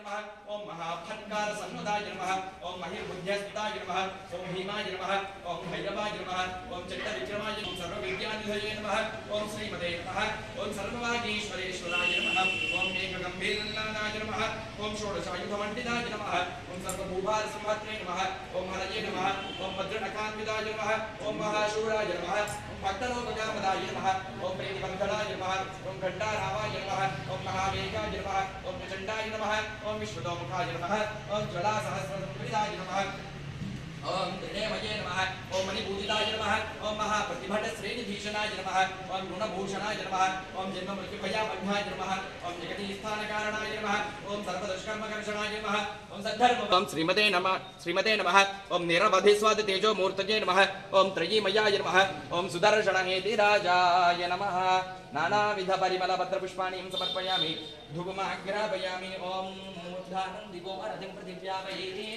नमः ओम महाफटकार सन्नुदाय नमः ओम महिर्बुद्ध्यस्ताय नमः ओम भीमाय नमः ओम भैरवाय नमः ओम चट्टविक्रमाय ओम सर्वविद्यानिधये नमः ओम श्रीमते नमः ओम सर्ववागीश्वरेश्वराय नमः ओम एकगंभीरनादाय नमः ओम षोडशायुधमण्डिताय नमः ओम सर्वभूभारसंहत्रे नमः ओम हरये नमः ओम भद्रनकान्विताय नमः ओम महाशूराय नमः ओम भक्तलोककामदाय नमः ओम प्रीतिबन्धनाय नमः ओम घण्टारावाय नमः ओम महावेगाय नमः ओम प्रचण्डाय नमः ओम विश्वतोमुखाय नमः ओम ज्वलासहस्रसंवृताय नमः ओम त्रिनेमये नमः ओम मणिपूजिताय नमः ओम महाप्रतिभटश्रेणिभीषणाय नमः ओम गुणभूषणाय नमः ओम जन्ममृत्युभयापघ्नाय नमः ओम जगतीस्थानकारणाय नमः ओम सर्वदुष्कर्मकर्षणाय नमः ओम सद्धर्म ओम श्रीमते नमः ओम निरवधिस्वाद तेजो मूर्तये नमः ओम त्रयीमयाय नमः ओम सुदर्शनहेति राजाय नमः नानाविध परिमल पत्रपुष्पाणि समर्पयामि धूपमाग्रापयामि ओम मूर्धानं दिवो वरदिं प्रतिव्यापयेति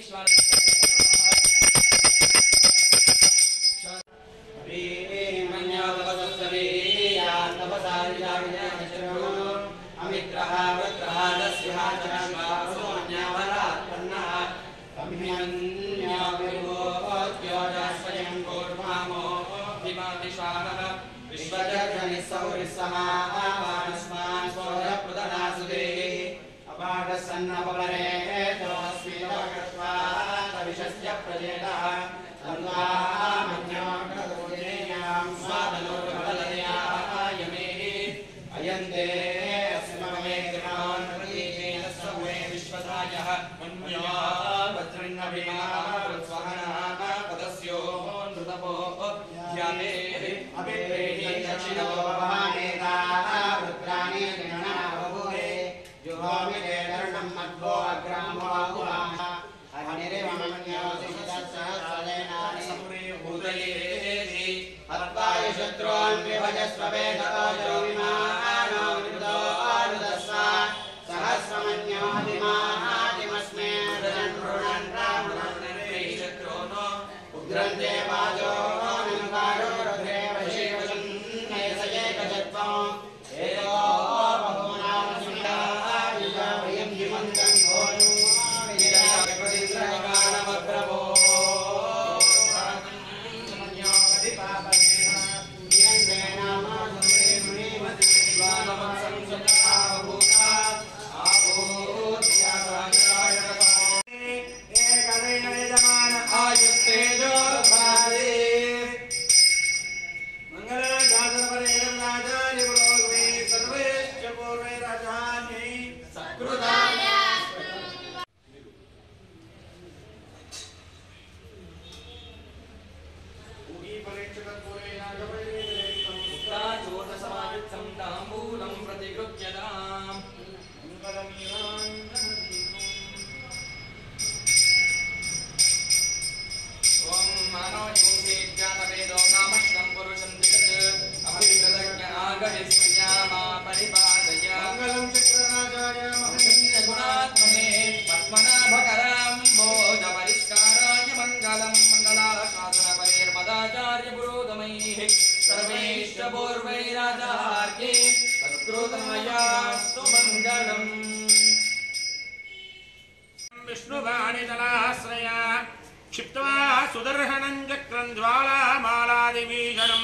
क्षिप्त्वा सुदर्शनं चक्रं ज्वालामालादिवीशनं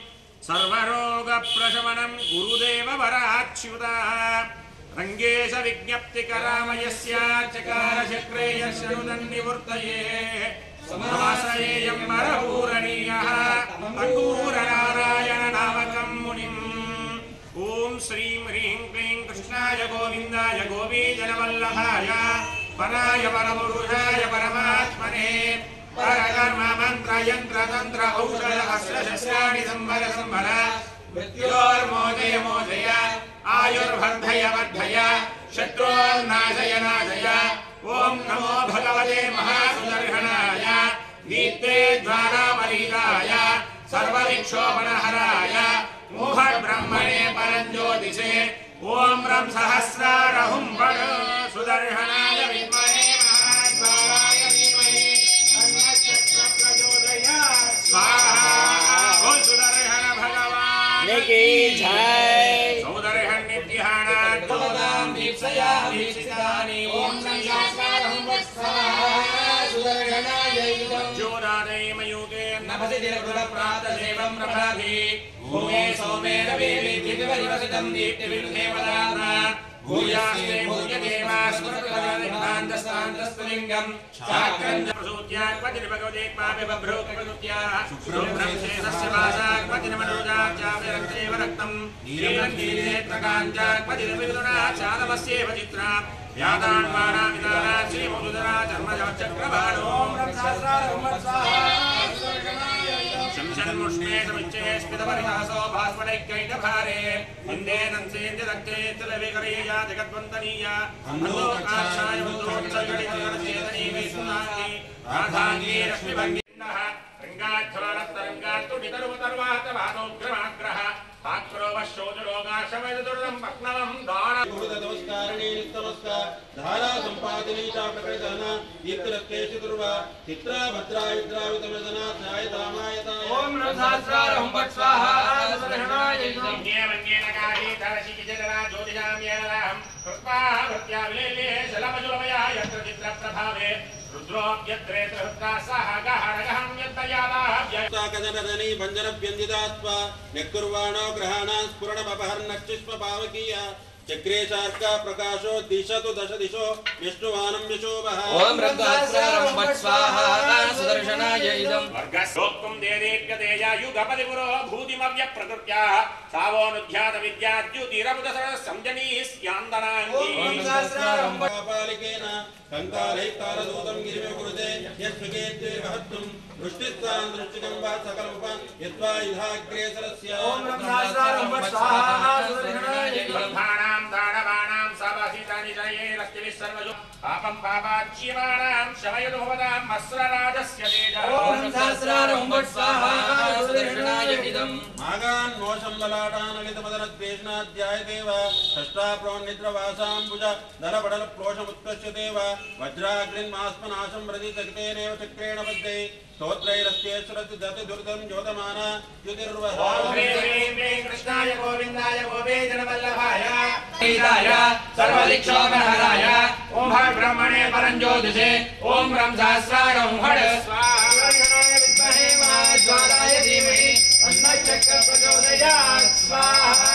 सर्वरोगप्रशमनं गुरुदेव वराच्युता रङ्गेश विज्ञप्तिकरामयस्य चकार चक्रे यशनुदन्निवृत्तये समाश्रयेयं वरपूरणीयः अंगूरनारायण नामकं मुनिम् ओम श्रीं ह्रीं क्लीं कृष्णाय गोविन्दाय गोपीजनवल्लभाय पराय परमपुरुषाय परमात्मने परकर्म मंत्र यंत्र तंत्र औषध अस्त्र शस्त्राणि संवर संवर मृत्योर्मोदय मोदय आयुर्वर्धय वर्धय शत्रुर्नाशय नाशय ओम नमो भगवते महासुदर्शनाय दीप्ते ज्वालामरीदाय सर्वविक्षोभनहराय मोह ब्रह्मणे परञ्ज्योतिषे ओम रं सहस्रारहुं वद सुदर्शनाय विद्महे महाज्वालाय धीमहि तन्नश्चक्र प्रचोदयात् स्वाहा। बोल सुदर्शन भगवान की जय। सौदर्शन नित्यानां भवतां दीप्सया दीक्षितानि ओम ज्योदादय मयूके नभसि दिनकृतप्राप्तसेवं प्रभाभि भूमे सोमेन वेवेतिविवरिवसितं दीप्तिविनुदेवदात्मा भूयास्ते भूयदेवास्मृतकान्धस्तान्तस्तलिङ्गं चाक्रञ्जप्रसूत्यात्मतिर्भगवदेक्मापि बभ्रूकप्रकृत्या शुभ्रं शेषस्य वासात्मतिर्मनोजाचाभिरक्तेव रक्तं नीलङ्गीनेत्रकाञ्चात्मतिर्विदुना चालमस्येव चित्रा व्यादान्वानामिदाना श्रीमधुधरा चर्मचक्रबाणो शंसन्मुष्णे समिच्चे स्मितपरिहासो भास्वनैक्यैकभारे इन्देनंसेन्द्यदक्ते चलविकरेया जगद्वन्दनीया अन्नोकाक्षाय मुद्रोत्सर्गणितगणचेतनी वैष्णुनाङ्गी राधाङ्गी रश्मिभङ्गिन्नः रङ्गाच्छलात्तरङ्गात्तुडितरुवतर्वातवादोग्रमाग्रह आक्रोवशोजरोगाशमयदुर्दं पक्नवं दान नमस्कारिणी नमस्कार धारा संपादिनी च प्रकृतना इत्रकेशि दुर्वा चित्रा भद्रा इद्रावितमदना ध्यायतामायता ओम नमस्कारं वट स्वाहा आसुरहणाय वन्येनकाहि धरशिकिजरा ज्योतिषाम्येनराहं कृत्वा भृत्याविलेले शलमजुलमया यत्र चित्रप्रभावे रुद्रोऽप्यत्रेत्रहृत्का सह गहरगहं यद्दयादाभ्यक्ताकजनधनी भञ्जनव्यञ्जितात्वा निकुर्वाणो ग्रहाणां स्फुरणमपहर्नक्षिष्म पावकीया चक्रे शार्का प्रकाशो दिशतु दश दिशो विष्णुवानं विशोभः ओम रद्धास्रारं वट स्वाहा सुदर्शनाय इदं वर्गस्योक्तं देदेप्यतेया युगपतिपुरो भूतिमव्यप्रकृत्या सावोनुध्यात विद्याद्युतिरमुदसर संजनी स्यान्दनाङ्गी ओम सहस्रारं पालिकेन कंकालैकालदूतं गिरिमेकुरुते यस्विकेत्यैर्वहत्तुं दृष्टिस्तान् दृष्टिकं वा सकलमुप यत्वा इहाग्रेसरस्य ओम सहस्रारं वट स्वाहा सुदर्शनाय इदं दानवानां सावासितानि जयेरस्तिभिः सर्वजो पापं पापाच्यमानां शमयतु भवतां मस्रराजस्य तेजः ओम सहस्रारं वट स्वाहा सुदर्शनाय इदं मागान् मोषं ललाटानलितमदनद्वेषणाध्यायदेव षष्ठाप्रोन्निद्रवासाम्बुज दलपडलप्रोषमुत्कर्ष्यदेव वज्राग्निन्मास्मनाशं प्रदिशक्तेनेव चक्रेण बद्धे स्तोत्रैरस्तेश्वरति दति दुर्गं ज्योतमाना युतिर्वः ओम ह्रीं कृष्णाय गोविन्दाय गोपेजनवल्लभाय ीताय सर्वदिक्षोपहराय ओम हर ब्रह्मणे परञ्ज्योतिषे ओम रं सहस्रारं हड स्वाहाय विद्महे महाज्वालाय धीमहि तन्नः प्रचोदयात् स्वाहा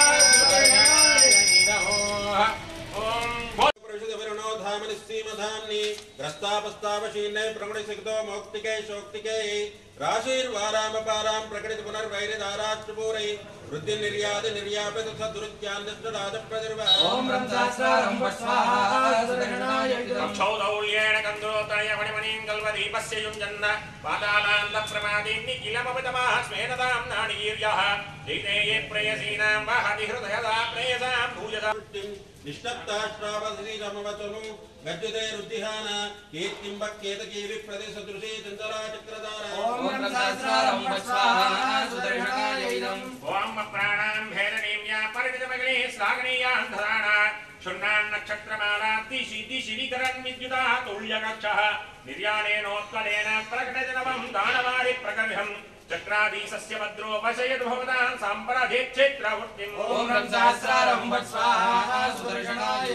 धामनिस्सीमधाम्नि ग्रस्तापस्तापशीर्णे प्रमणिसिक्तो मौक्तिके शोक्तिके राशीर्वारामपारां प्रकटित पुनर्वैरिधाराष्ट्रपूरै वृद्धिर्निर्याति निर्यापित सद्रुत्यान्निष्टराजप्रतिर्वः ओम रं सहस्रारं वट स्वाहा सुदर्शनाय इदं क्षौदौल्येन कन्दोत्तरय मणिमणिं कल्पदीपस्य युञ्जन्न पातालान्तप्रमादीन् निखिलममितमाः स्मेनतां नाणीर्यः लीनेये प्रेयसीनां वहति हृदयदा प्रेयसां भूयसा निष्ठप्ताश्रावधीरमवचनु गज्जते रुद्धिहान कीर्तिम्बक्केतकी विप्रतिसदृशी चञ्चला चक्रधारा ओम रं सहस्रारं वट स्वाहा सुदर्शनाय इदं ओम प्राणां भेदनीम्या परिणितमग्ने श्लाघनीयान्धराणा क्षुण्णान् नक्षत्रमाला दिशि दिशि विकरन् विद्युता तुल्यकक्षः निर्याणेनोत्कलेन प्रकटजनवं दानवारि प्रकर्षम् चक्राधीशस्य भद्रो वशयतु भवतां साम्पराधेच्छेत्रवृत्तिम् ओम रं सहस्रारं वट स्वाहा सुदर्शनाय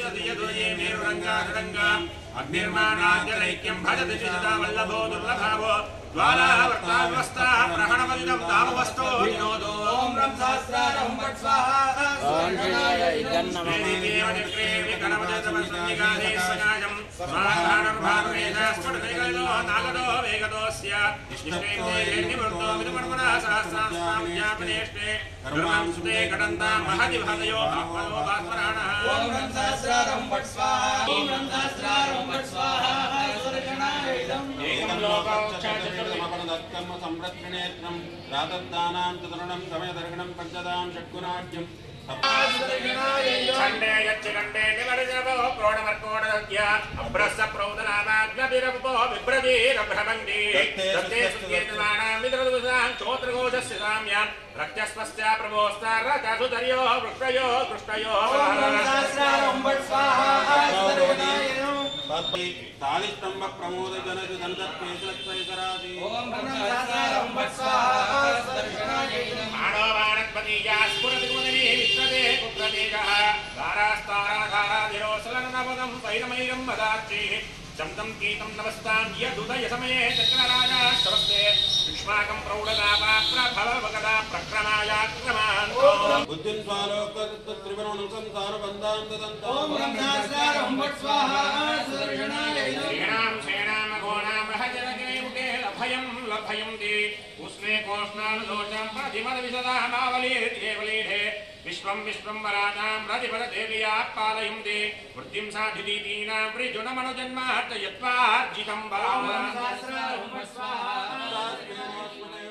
अग्निर्माणाद्यनैक्यं भजति चिता वल्लभो दुर्लभावो ज्वालावर्तावस्था प्रहणमलिनं तामवस्तो विनोदो ओम रं सहस्रारं वट स्वाहा सुदर्शनाय इदं नागदो वेगदोस्य निवृत्तो विदुमर्मणः सहस्रास्त्रां कर्मां सुते घटन्तां महति भदयो भास्वराणः ओम रं सहस्रारं वट स्वाहा ओम रं सहस्रारं वट स्वाहा सुदर्शनाय इदं एकं लोकाक्षाचक्रमपरदत्कर्म संवृत्तिनेत्रं रातद्दानां तदरुणं समयदर्गणं पञ्चदां षट्कुनाट्यं खण्डे यच्चिखण्डे निवर्जवो प्रोणमर्कोणदद्य अभ्रस्य प्रौदनामाग्नभिरमुपो बिभ्रतीरभ्रमङ्गी दत्ते सुत्येतमानां विद्रदुसां चोत्रघोषस्य साम्यां रक्तस्पस्या प्रभोस्तारतसुधर्यो वृक्षयो कृष्णयो सहस्रारं वट स्वाहा सुदर्शनाय तालिस्तंभ प्रमोद जनज दंतत्पेशरादि ओम रं सहस्रारं वट स्वाहा सुदर्शनाय मानवानत्पतिया स्फुरतिमुदनी विश्वदे पुत्रदेजः धारास्ताराधाराधिरोसलननपदं पैरमैरं वदाच्छि चमकं कीतं नमस्तां यदुदय समये चक्रराजा नमस्ते युष्माकं प्रौढदापा प्रभवगदा प्रक्रमायाक्रमान् बुद्धिं स्वालोकत त्रिभुवनं संसार बन्धान् ददन्तं ओम ब्रह्मणास्तारं भट स्वाहा सुदर्शनाय श्रीणां श्रेणां घोणां रहजनगे मुखे लभयं दे उष्णे कोष्णान् दोषं प्रतिमदविसदामावलीर्देवलीढे विश्वं वराणां प्रतिपददेव्या पालयं दे वृत्तिं साधिदीतीनां वृजुनमनुजन्मार्जयत्वार्जितं बलाम् ओम सहस्रारं भट स्वाहा